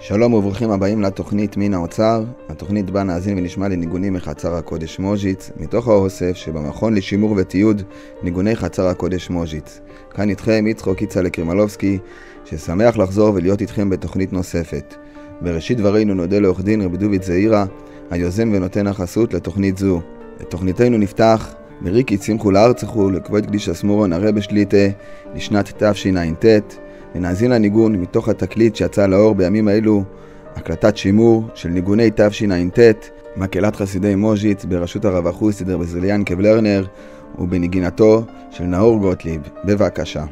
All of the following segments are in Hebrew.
שלום וברוכים הבאים לתוכנית מן האוצר, התוכנית בה נאזין ונשמע לניגונים מחצר הקודש מוז'יץ, מתוך האוסף שבמכון לשימור ותיעוד ניגוני חצר הקודש מוז'יץ. כאן איתכם יצחק יצחק קרימלובסקי, ששמח לחזור ולהיות איתכם בתוכנית נוספת. בראשית דברינו נודה לעורך דין רבי דוד זעירא, היוזם ונותן החסות לתוכנית זו. את תוכניתנו נפתח בריקי צמחו לארצחו לכבוד קדיש אסמורון הרבי שליטה לשנת תשע"ט, ונאזין לניגון מתוך התקליט שיצא לאור בימים האלו, הקלטת שימור של ניגוני תשע"ט, מקהלת חסידי מוז'יץ בראשות הרב אחוס סדר בזליאן קבלרנר ובנגינתו של נאור גוטליב. בבקשה.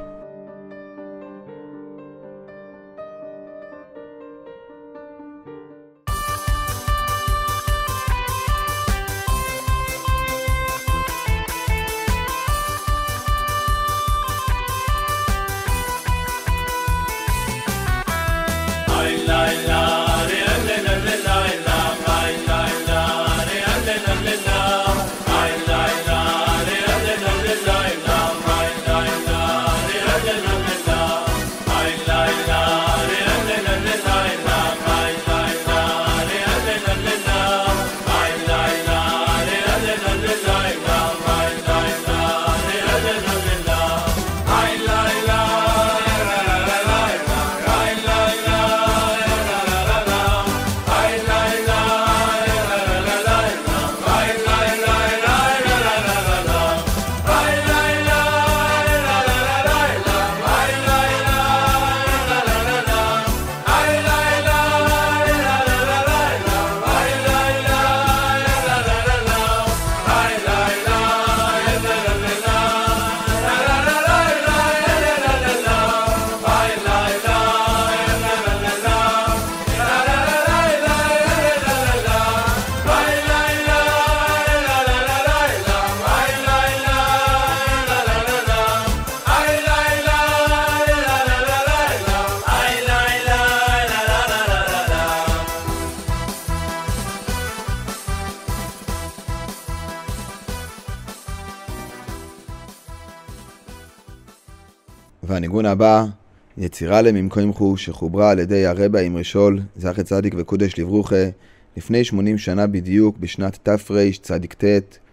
והניגון הבא, יצירה לממקומכו, שחוברה על ידי הרבי האמרשול, זכר צדיק וקודש לברוכה, לפני 80 שנה בדיוק, בשנת תרצ"ט.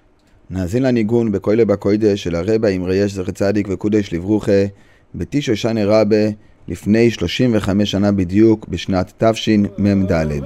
נאזין לניגון בקוילה בקוידש של הרבי האמרייש זכר צדיק וקודש לברוכה, בתשע שנה רבה, לפני 35 שנה בדיוק, בשנת תשמ"ד.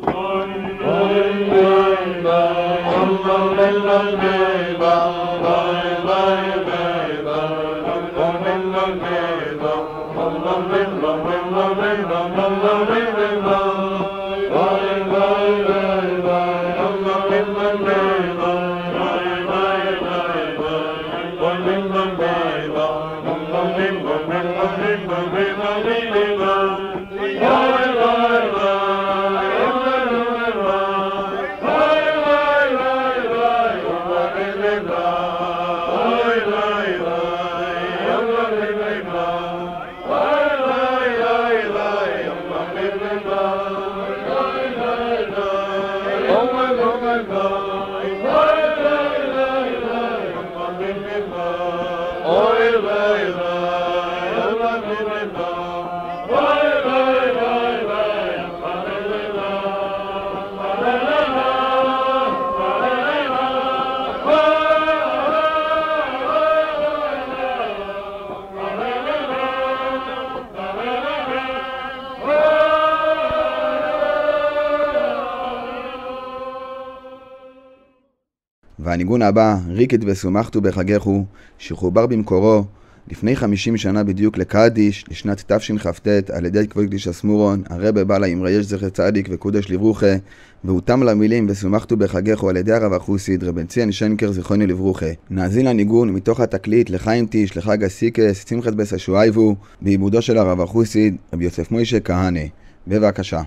והניגון הבא, ריקד ושמחתו בחגךו, שחובר במקורו לפני 50 שנה בדיוק לקדיש, לשנת תשכ"ט, על ידי כבוד קדיש אסמורון, הרב בעל האמרי יש זכר צדיק וקודש לברוכה, והותם למילים ושמחתו בחגךו על ידי הרב החוסיד, רב בן ציון שנקר זיכרונו לברוכה. נאזין לניגון מתוך התקליט לחיים טיש, לחג הסיקס, שמחת בס השואיבו, בעיבודו של הרב החוסיד, רב יוסף מוישה כהנא. בבקשה.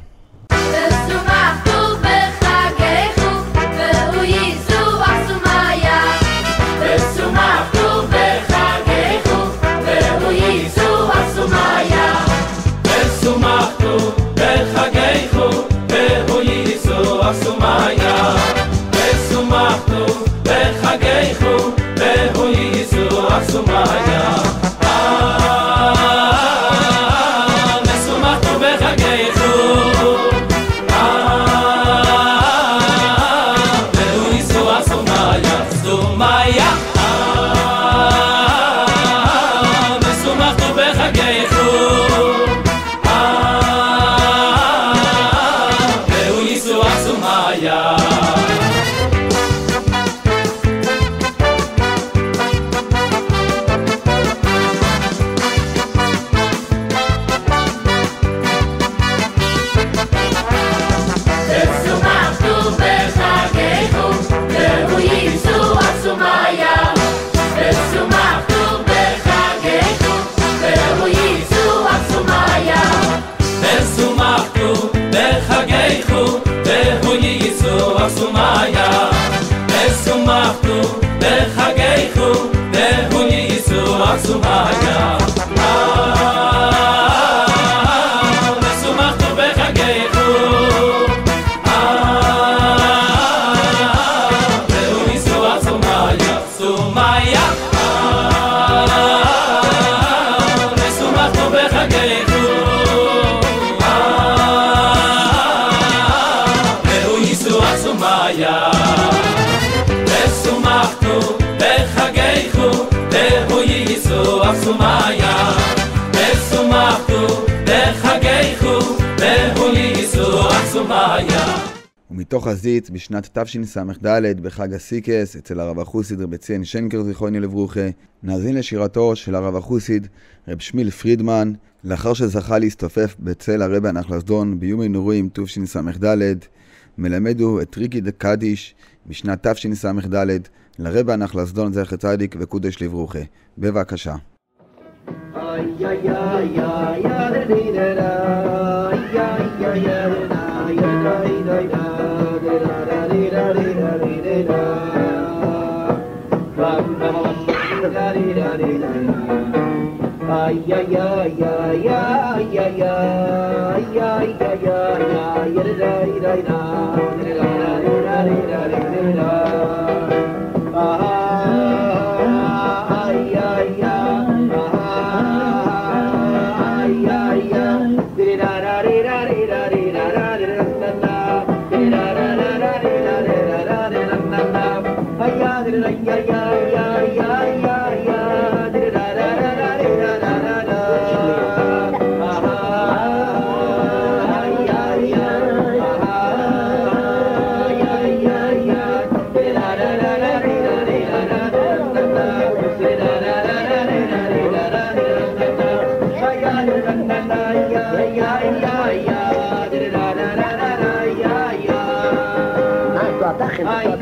ומתוך הזיץ בשנת תשס"ד בחג הסיקס אצל הרב החוסיד רב ציון שנקר זיכרונו לברוכה, נאזין לשירתו של הרב החוסיד רב שמיל פרידמן, לאחר שזכה להסתופף בצל הרבי הנחלסדון ביום הנורים תשס"ד. מלמדו את ריקי דקדיש בשנת תשס"ד לרבי הנחלסדון זכר צדיק וקודש לברוכה. בבקשה. צריכים לעשות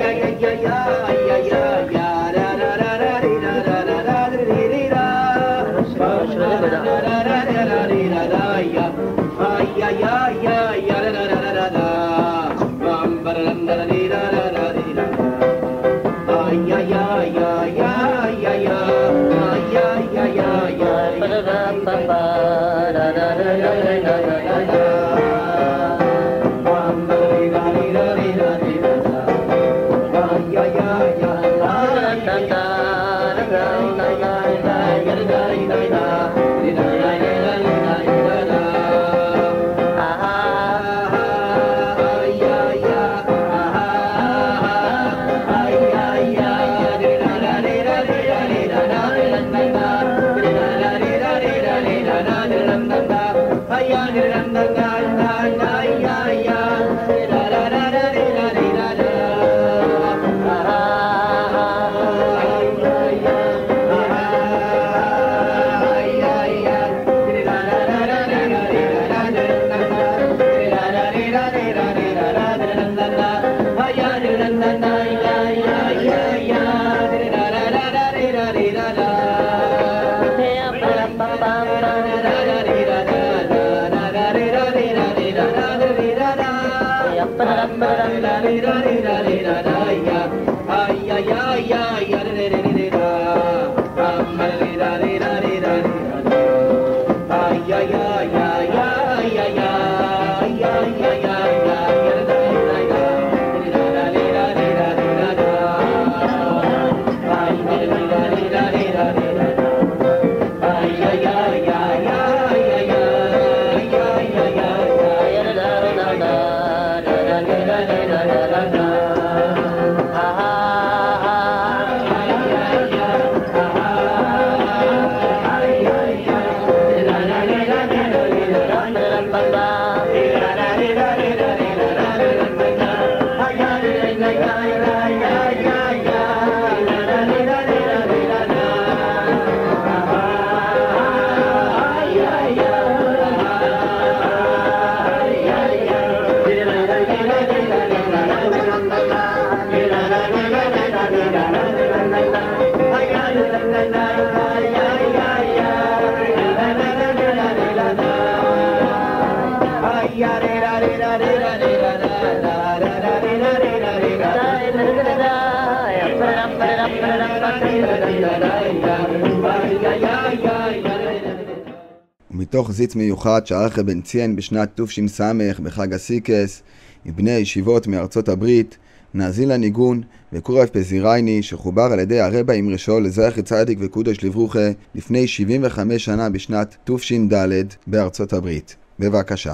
ומתוך זיץ מיוחד שערך בן ציין בשנת תש"ס בחג הסיקס עם בני הישיבות מארצות הברית, נאזין לניגון וקורב פזירייני שחובר על ידי הרבא אמרי לזכר צדיק וקודש לברוכה לפני 75 שנה בשנת תש"ד בארצות הברית. בבקשה.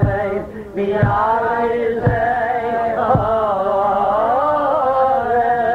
Yeah.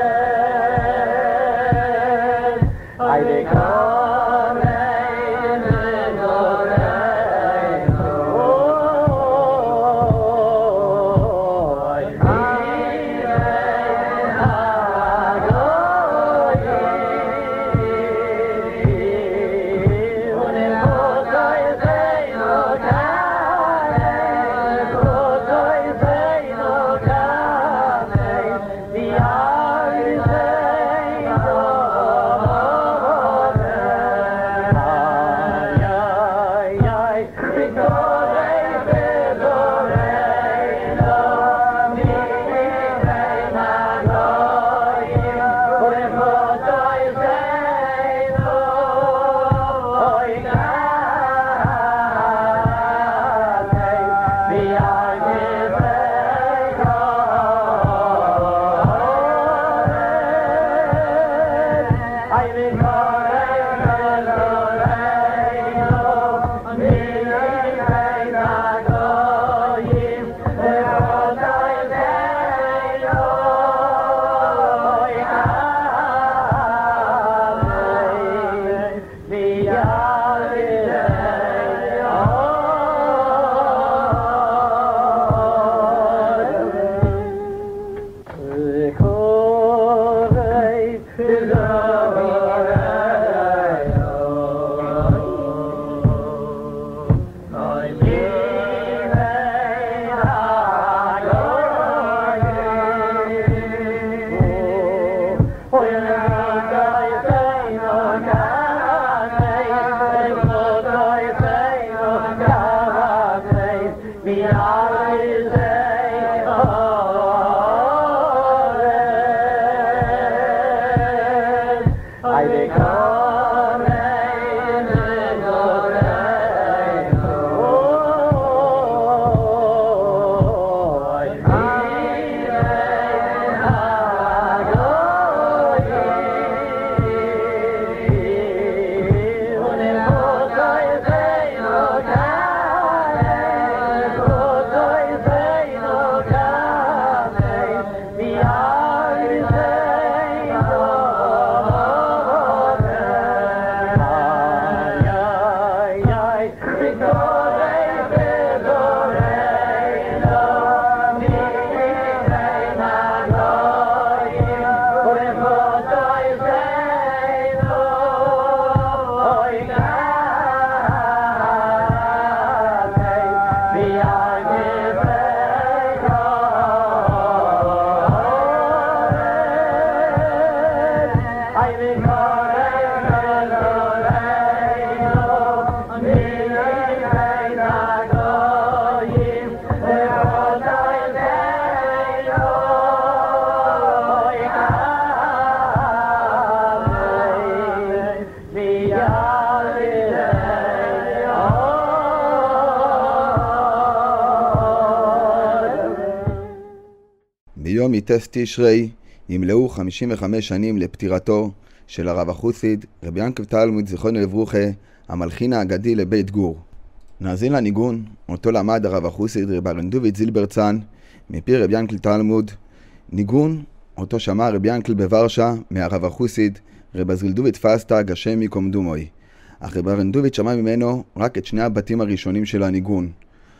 ביום י"ט תשרי ימלאו 55 שנים לפטירתו של הרב החסיד רבי ינקל תלמוד זיכרונו לברכה, המלחין האגדי לבית גור. נאזין לניגון אותו למד הרב החסיד רבי ארנדוביץ' זילברצן מפי רבי ינקל תלמוד, ניגון אותו שמע רבי ינקל בוורשה מהרב החסיד רבי זילדוביץ' פסטג השם ייקום דמוי. אך רבי ארנדוביץ' שמע ממנו רק את שני הבתים הראשונים של הניגון,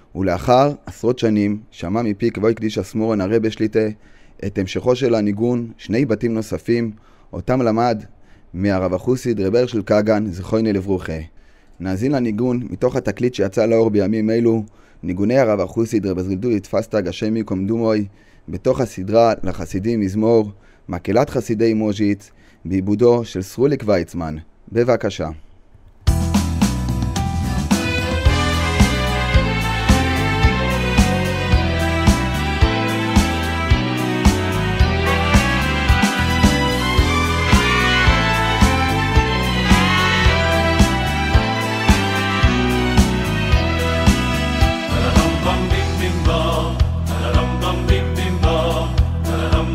ולאחר עשרות שנים שמע מפי כבוי קדיש אסמורן הרבי שליטה את המשכו של הניגון שני בתים נוספים, אותם למד מהרב החסיד רבי הרשל כגן זיכרונו לברכה. נאזין לניגון מתוך התקליט שיצא לאור בימים אלו, ניגוני הרב החסיד רבי זילדוביץ' פסטג השם ייקום דמוי, בתוך הסדרה לחסידים מזמור מקהלת חסידי מוז'יץ, בעיבודו של סרוליק ויצמן. בבקשה.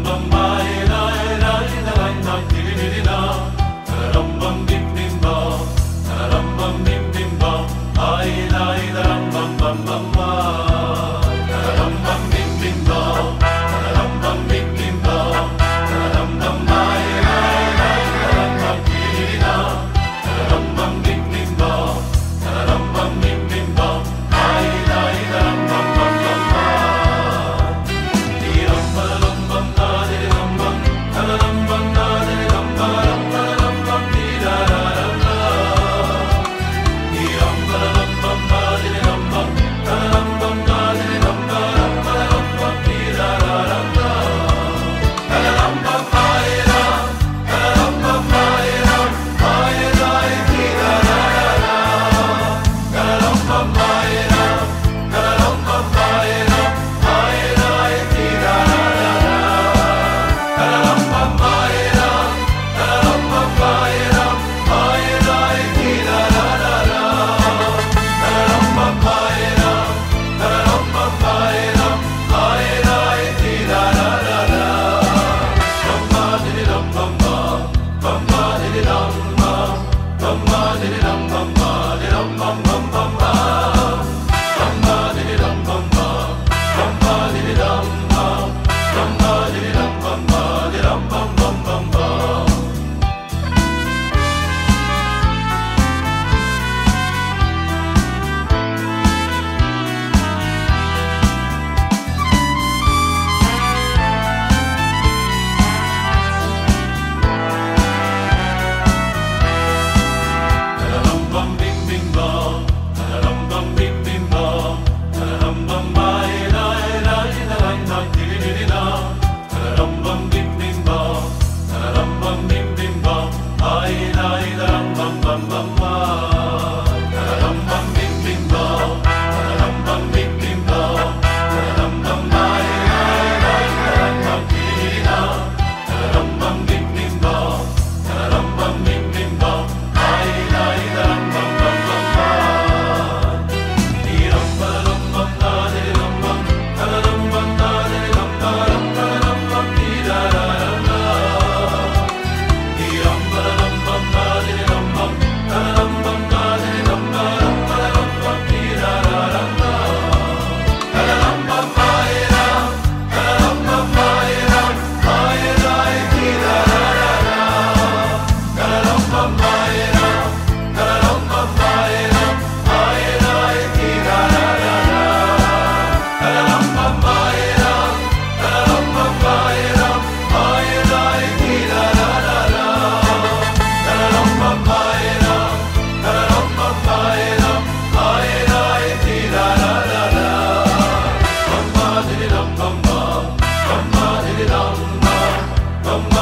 Bum bum bim bim bum.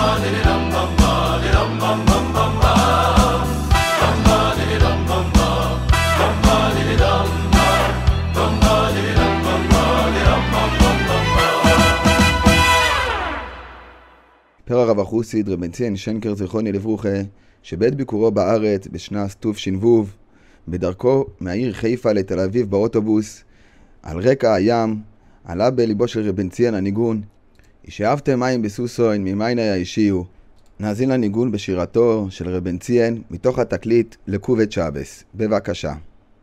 פר הרב החוסיד רב בן ציון שנקר זכרוני לברוכה, שבעת ביקורו בארץ בשנת תש"ו, בדרכו מהעיר חיפה לתל אביב באוטובוס, על רקע הים, עלה בליבו של רב בן ציון הניגון, ישאבתם מים בסוסוין ממין הישיעו. נאזין לניגון בשירתו של רב בן ציון מתוך התקליט לקובת שבס. בבקשה.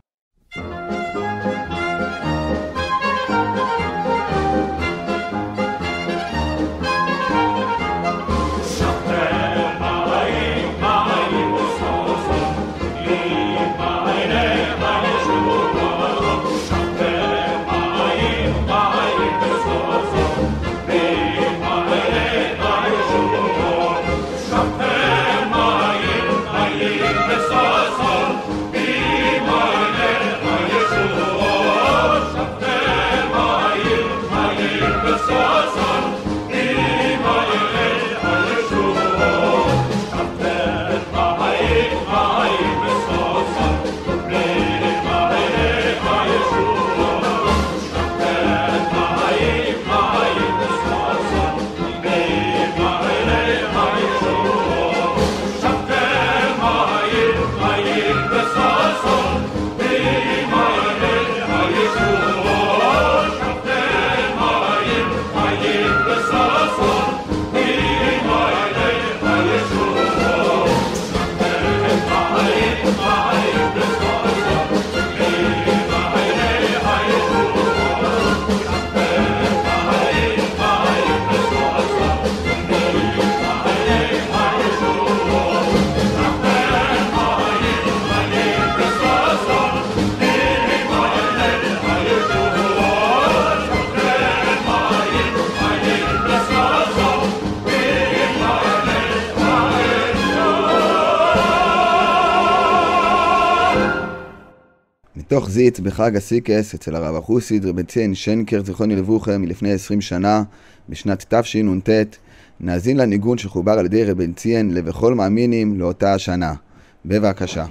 מתוך זיץ בחג הסיקס אצל הרב החוסיד רב בן ציון שנקר זכרוני לברוכה מלפני 20 שנה בשנת תשנ"ט, נאזין לניגון שחובר על ידי רב בן ציון לבכל מאמינים לאותה השנה. בבקשה.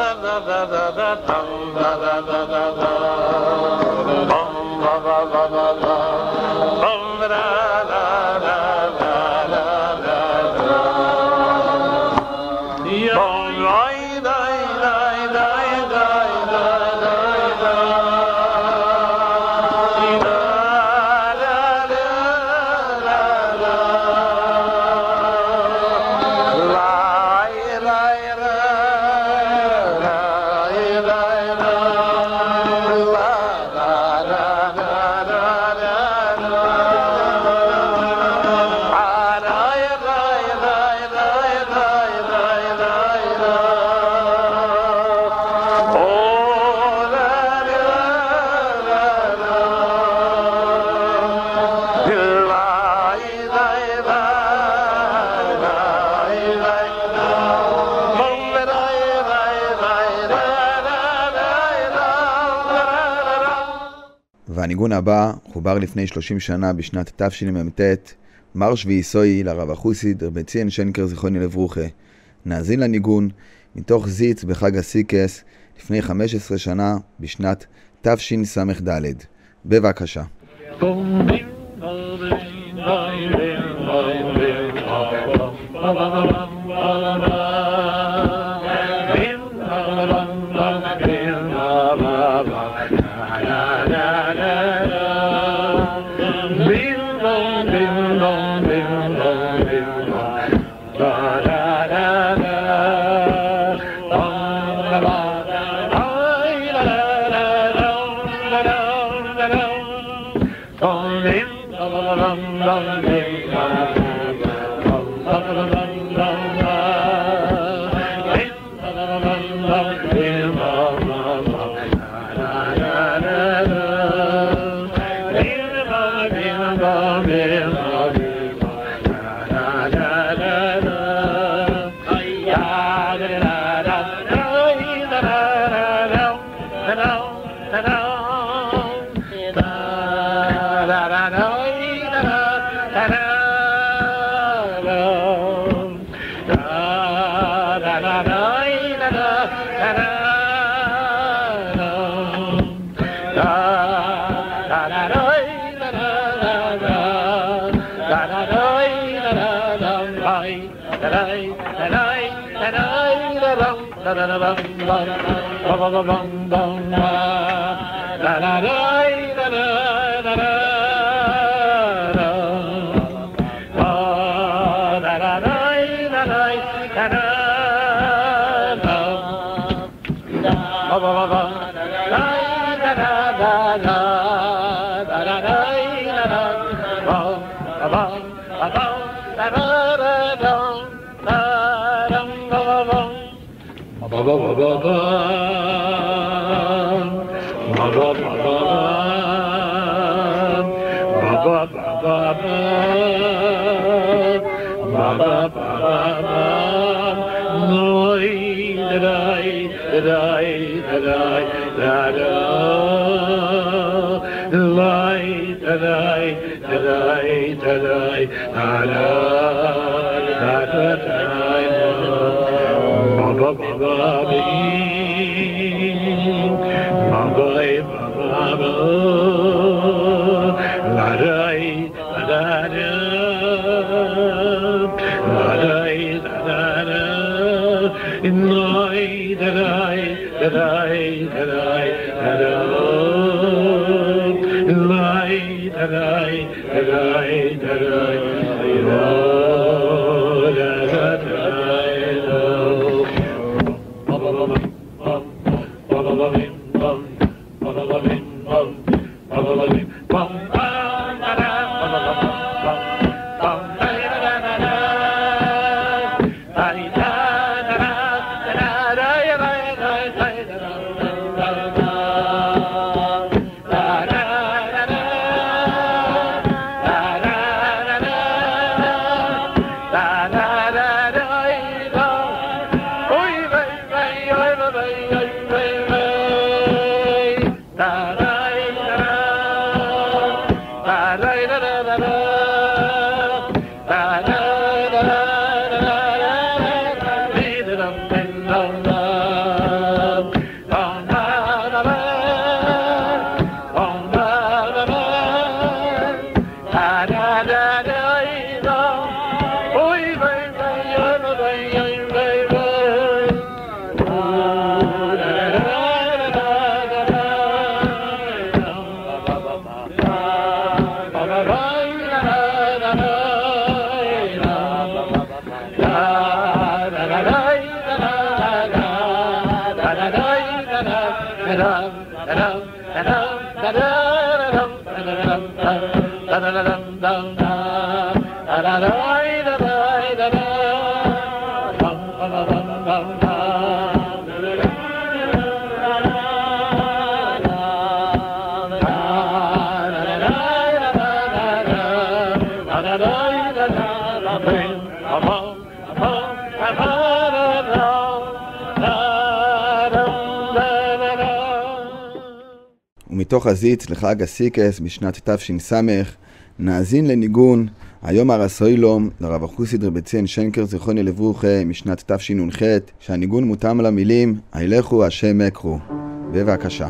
Bum, והניגון הבא חובר לפני 30 שנה בשנת תשמ"ט, מרש ויסוי לרב החוסיד רבי ציון שנקר זיכרונו לברוכה. נאזין לניגון מתוך זיץ בחג הסיקס לפני 15 שנה בשנת תשס"ד. בבקשה. ומתוך הזיץ לחג הסיקס בשנת תש"ס נאזין לניגון היום הרסוילום לרב החוסיד רבי ציון שנקר זיכרונו לברכה משנת תשנ"ח, שהניגון מותאם למילים הילכו השם אקרו. בבקשה.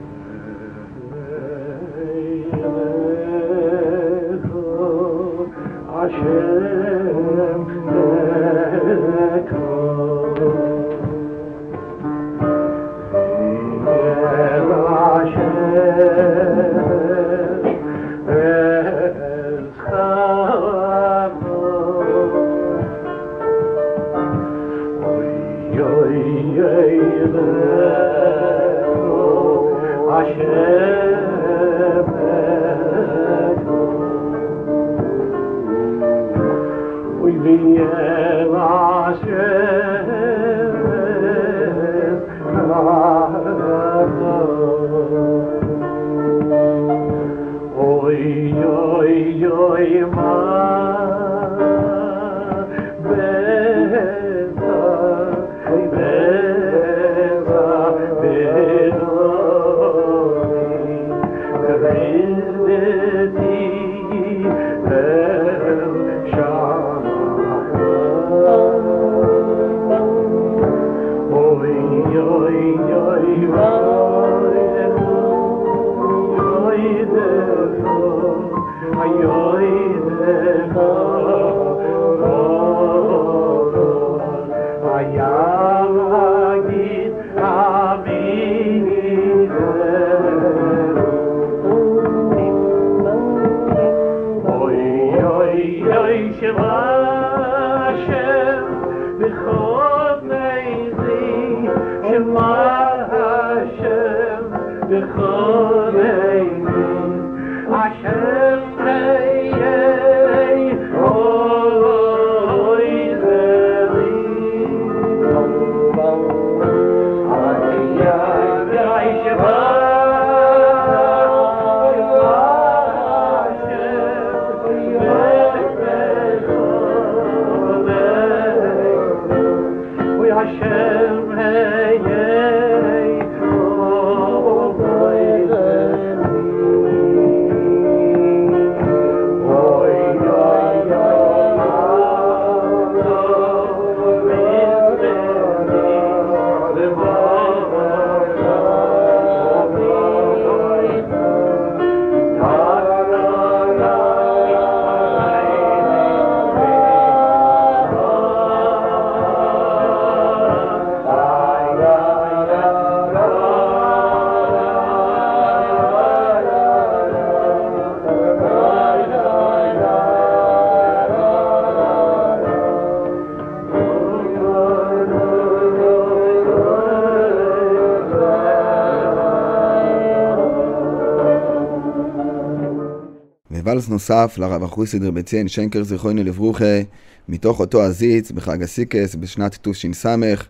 וואלס נוסף לרב החוסיד רבי ציון שנקר זיכרונו לברכה מתוך אותו הזיץ בחג הסיקס בשנת תש"ס.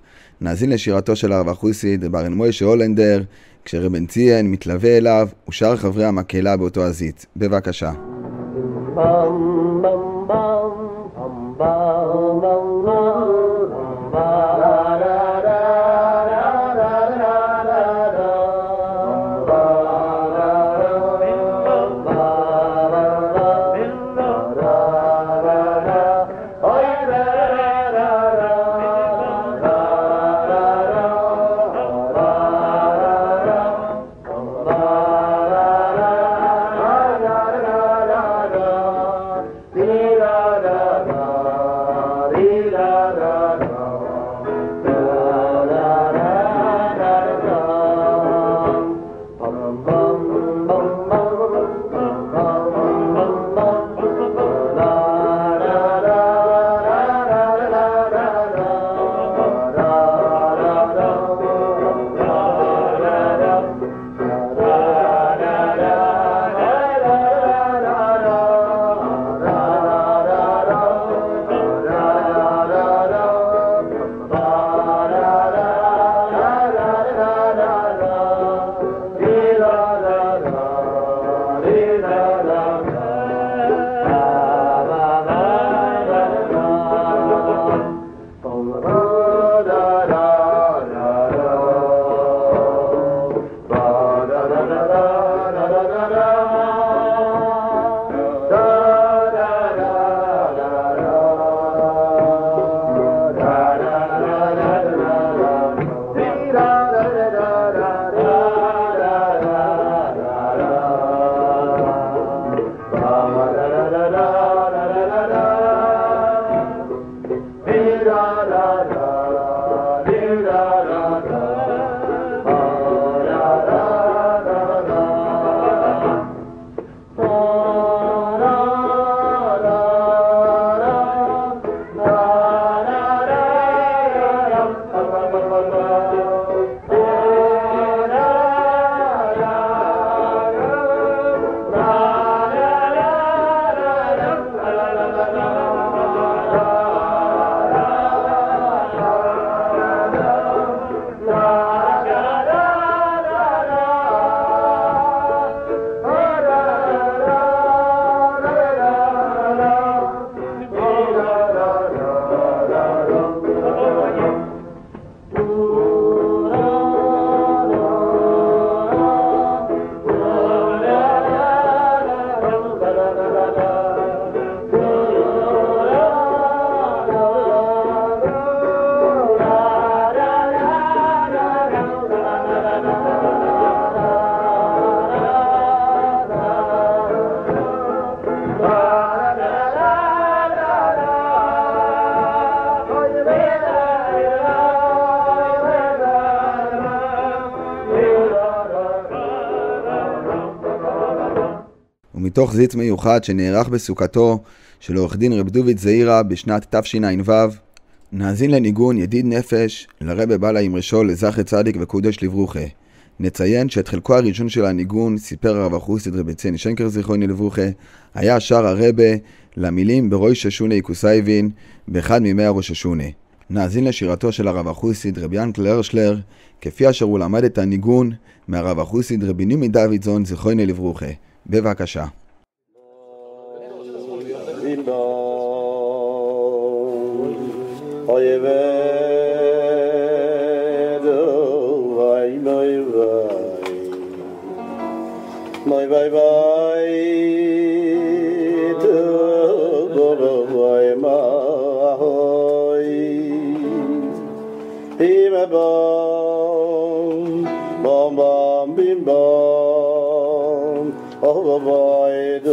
נאזין לשירתו של הרב החוסיד ברן מוישה הולנדר כשרבן ציון מתלווה אליו ושאר חברי המקהלה באותו הזיץ. בבקשה. Da מתוך זיץ מיוחד שנערך בסוכתו של עורך דין רב דוד זעירא בשנת תשע"ו. נאזין לניגון ידיד נפש לרבי בעל האמרשול לזכר צדיק וקודש לברוכה. נציין שאת חלקו הראשון של הניגון סיפר הרב החסיד רבי צאני שנקר זיכרונו לברוכה, היה שר הרבה למילים בראש השונה קוסייבין באחד מימי הראש השונה. נאזין לשירתו של הרב החסיד רבי ינקל הרשלר כפי אשר הוא למד את הניגון מהרב החסיד רבי נימי דוידזון זיכרונו לברוכה. בבקשה. Bye bye bye to the boy my he ma bom bom bom bim bom oh boy do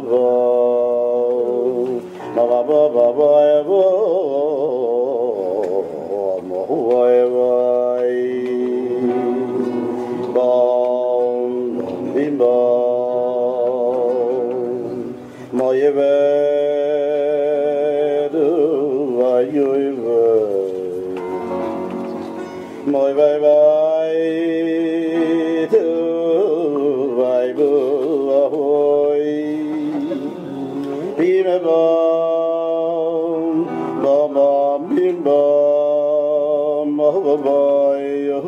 bom ma ba ba ba boy bom boy boy bom bim bom my bed why you my bye bye to bye boy bim bom bom bom bim bom oh boy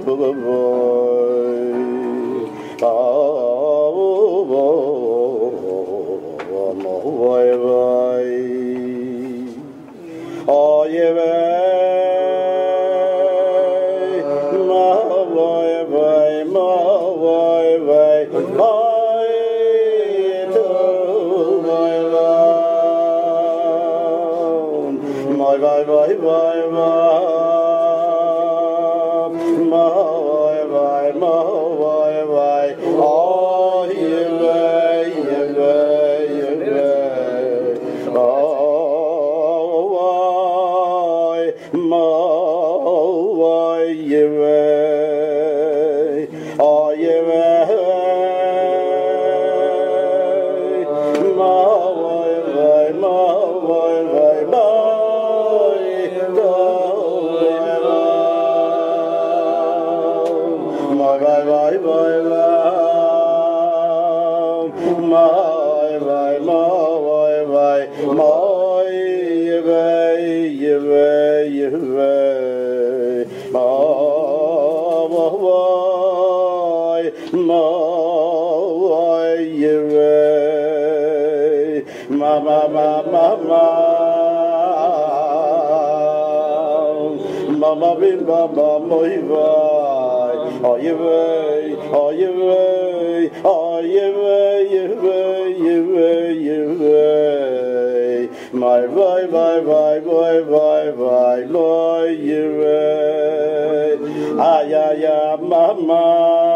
Mama bim baba moi vai oh you way oh you way oh you way you way you way you way my bye bye bye bye bye bye boy you way ay ay mama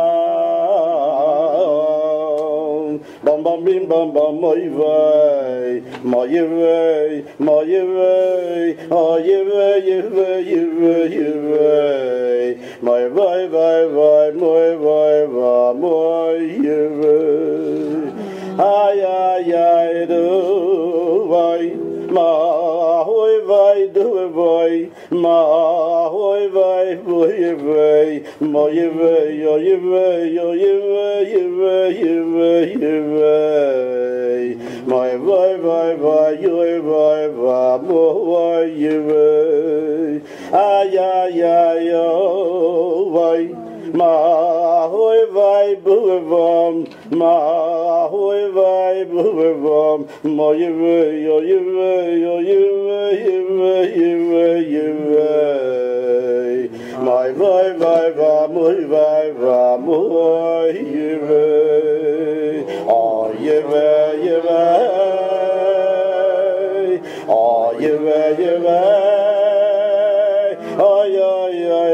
bam bam bim bam bam moi vai my way oh you way you way you way you way my bye bye bye my bye bye my you way ay ay ay do vai ma hoy vai do vai ma hoy vai boy vai my you way oh you way oh you way you way you way you way my bye bye bye you bye bye my you way ay ay ay oh vai ma hoy vai bu vam ma hoy vai bu vam ma you way oh you way oh you way you way you way you way my vai vai va muy vai va muy you way oh you way you way oh you way you way oh yeah yeah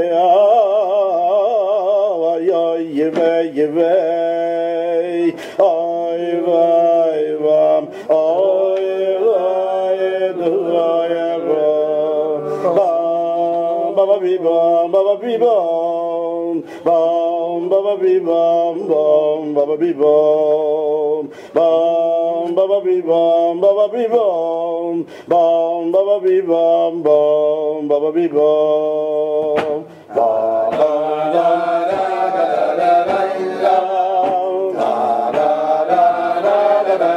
yeah you way you way oh you way oh you way do I baba bi bam baba bi bam bam baba bi bam bam baba bi bam bam baba bi bam baba bi bam bam baba bi bam bam baba bi bam ba da da da da da da da da da da da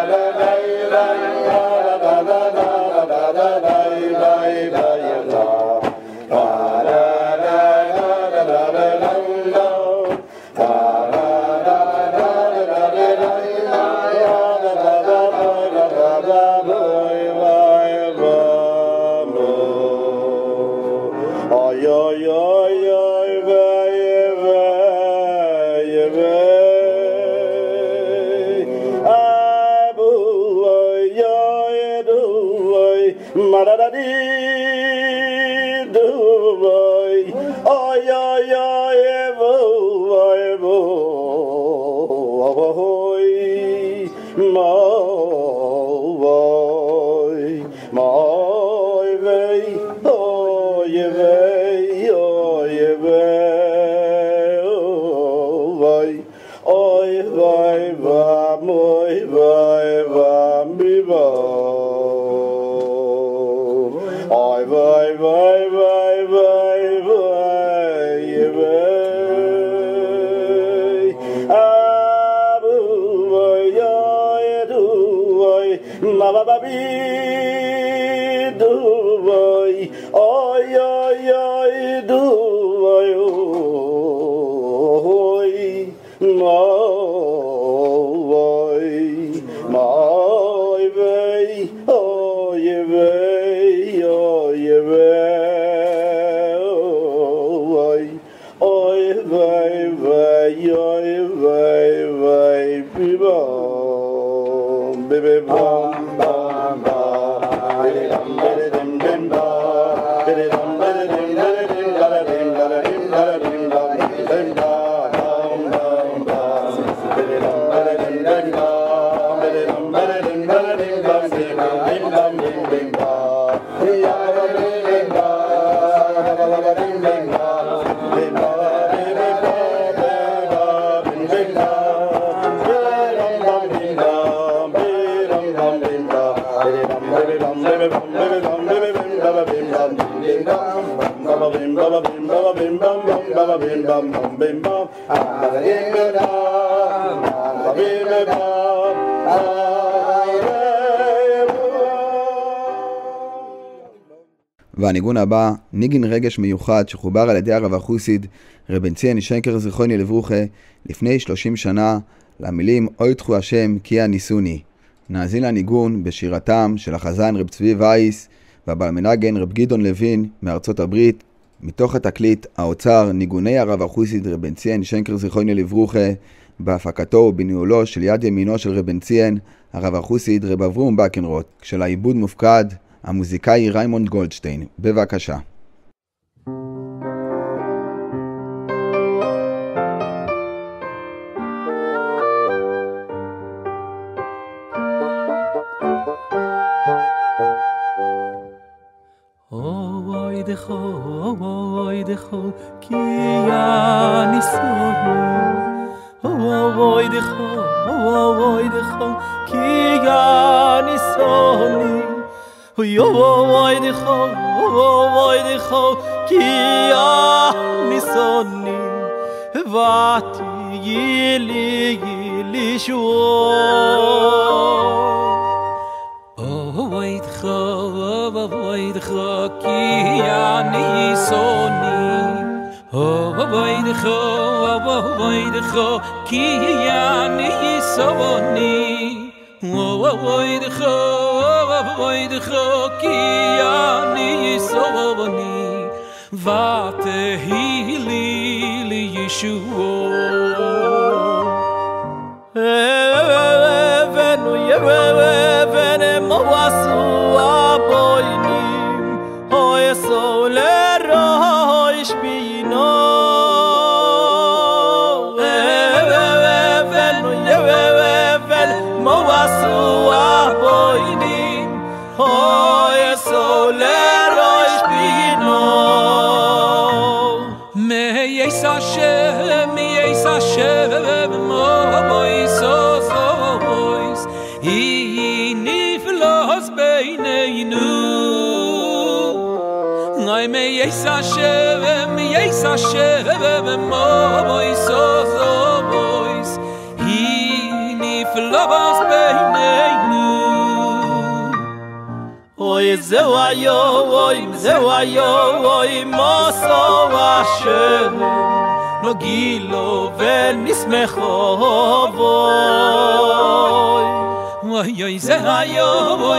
והניגון הבא, ניגין רגש מיוחד שחובר על ידי הרב החוסיד רב בן ציון שנקר זיכרונו לברוכה לפני 30 שנה למילים אוי תחו השם כי הניסוני. נאזין לניגון בשירתם של החזן רב צבי וייס והבלמנגן רב גדעון לוין מארצות הברית מתוך התקליט האוצר ניגוני הרב החוסיד רב בן ציון שנקר זיכרונו לברוכה בהפקתו ובניהולו של יד ימינו של רב בן ציון הרב החוסיד רב אברום בקנרוט, כשלעיבוד מופקד המוזיקאי ריימונד גולדשטיין. בבקשה. אוי דחו כי אני סונו אוי דחו כי אני סוני אוי דחו כי אני סוני ותהי לי שוב אוי דחו כי אני סוני אוי דחו כי אני סוני אוי דחו כי אני סוני ותהי לי ישועה אבן מואסו הבוינים אוי סו לראש בינו אבן מואסו הבוינים אוי סו לראש בינו מייס השם מוי סו סויס me yesa sheve mo boys so boys he ni flowers beinu oy zewayo oy moso ashem no gilo venismecho voy oy zehayo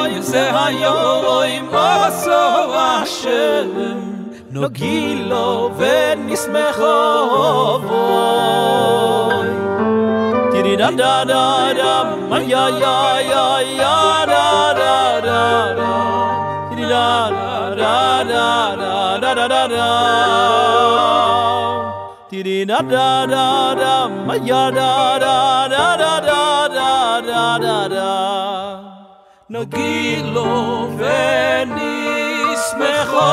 oy moso ashem no gilo venismecho voy tiri da da da da ya da da da tiri da da da da da da da tiri da da da da ya da da da da da da da no gilo venismecho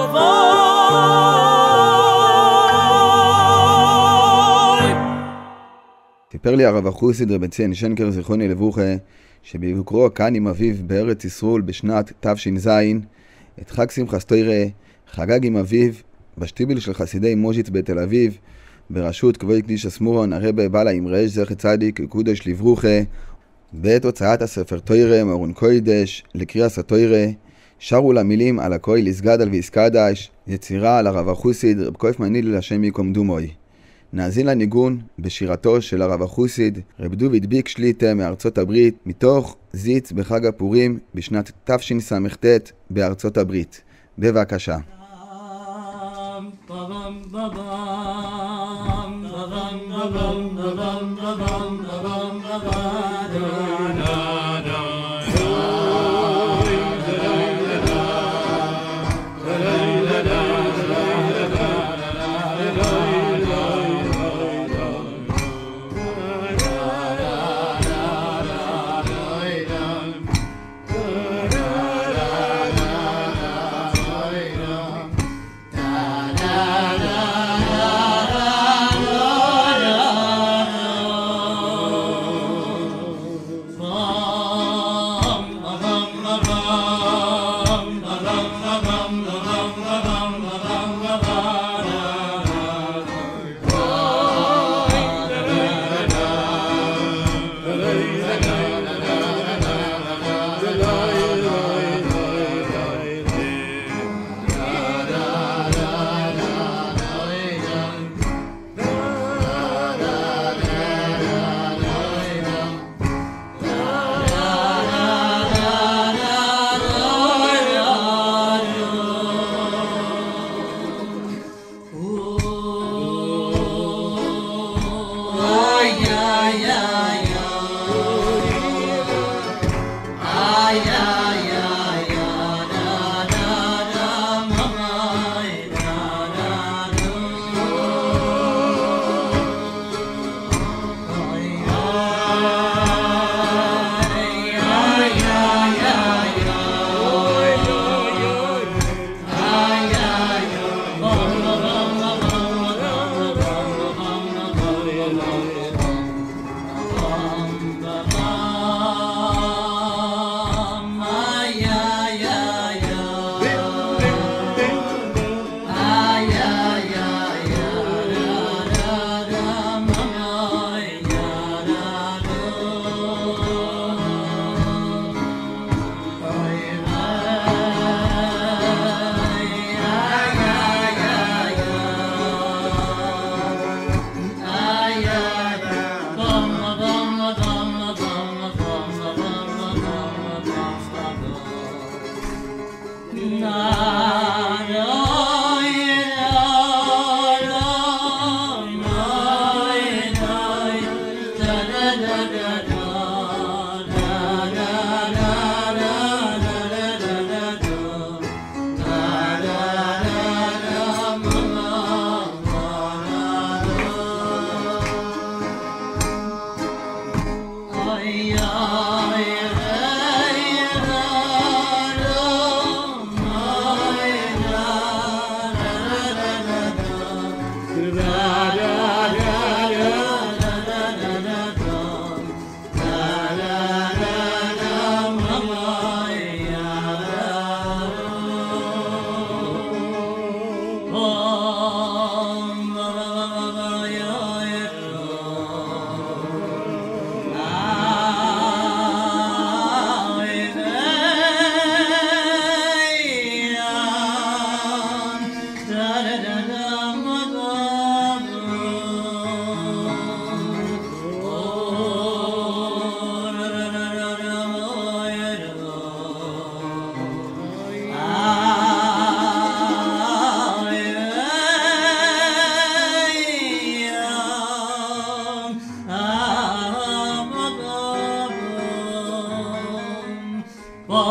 סיפר לי הרב החוסיד רבי ציון שנקר זיכרונו לברכה שבביקורו כאן עם אביו בארץ ישראל בשנת תש"ז את חג שמחת תורה חגג עם אביו בשטיבל של חסידי מוז'יץ בתל אביב בראשות כבוד קדיש אסמורון הרבי בעל האמרש זכר צדיק וקודש לברכה. בעת הוצאת הספר תורה מארון קודש לקריאת התורה שרו למילים על הכהל יסגדל ויסקדש יצירה על הרב החוסיד רב כהף מניל השם ייקום דמוי. נאזין לניגון בשירתו של הרב החוסיד רב דוד ביק שליטה מארצות הברית מתוך זיץ בחג הפורים בשנת תשס"ט בארצות הברית. בבקשה.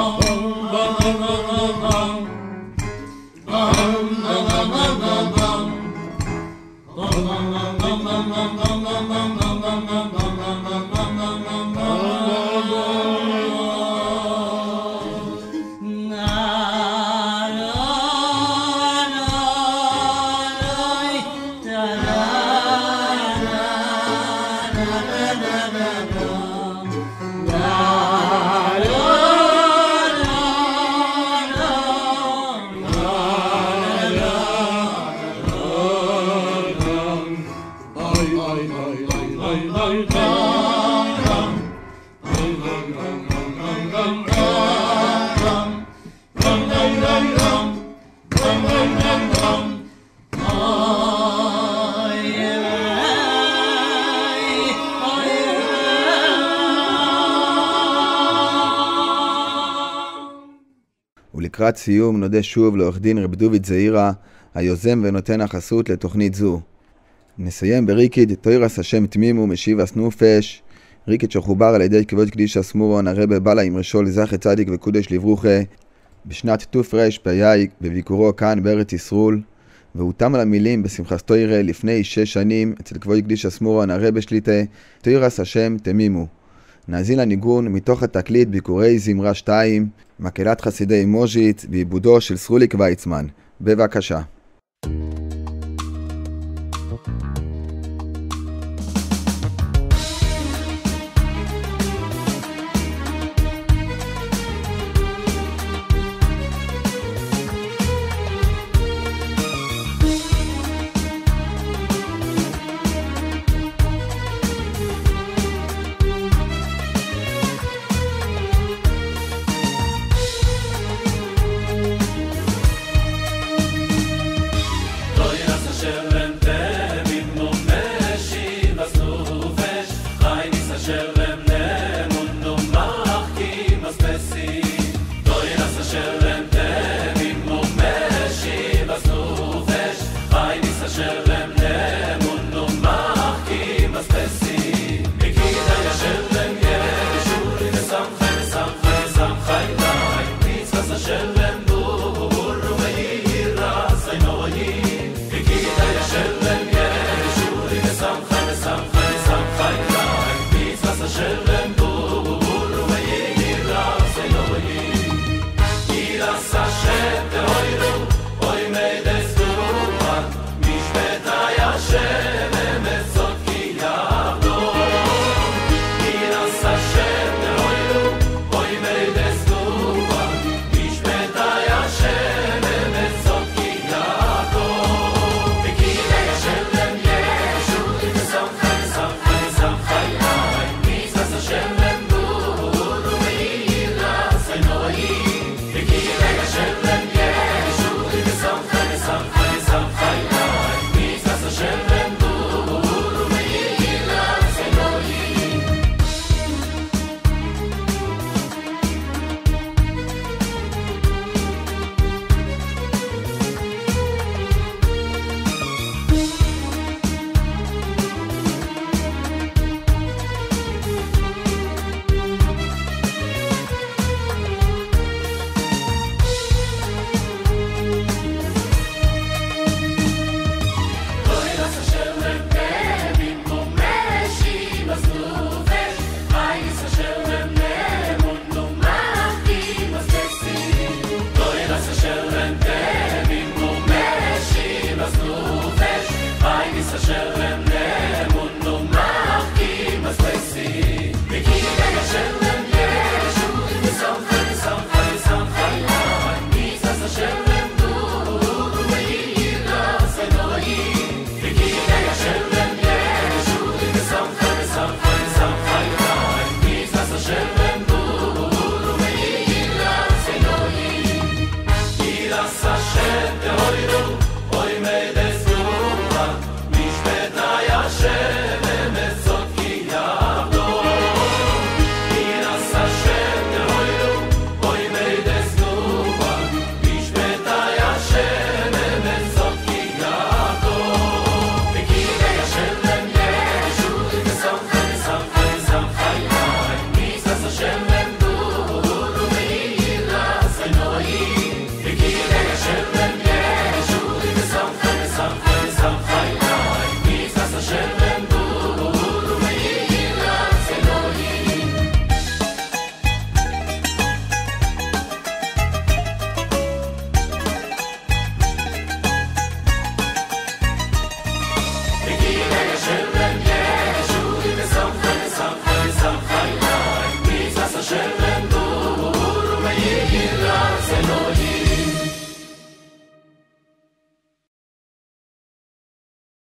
ולקראת סיום נודה שוב לעורך דין רב דוד זעירא, היוזם ונותן החסות לתוכנית זו. נסיים בריקיד תוירס השם תמימו משיבס נופש, ריקיד שחובר על ידי כבוד קדישא סמורון הרבי בלע עם רשול זכר צדיק וקודש לברוכה בשנת תרפ"י בביקורו כאן בארץ ישראל, והותם על המילים בשמחת תוירא לפני 6 שנים אצל כבוד קדישא סמורון הרבי שליטה תוירס השם תמימו. נאזין לניגון מתוך התקליט ביקורי זמרה 2, מקהלת חסידי מוז'יץ בעיבודו של סרוליק ויצמן. בבקשה.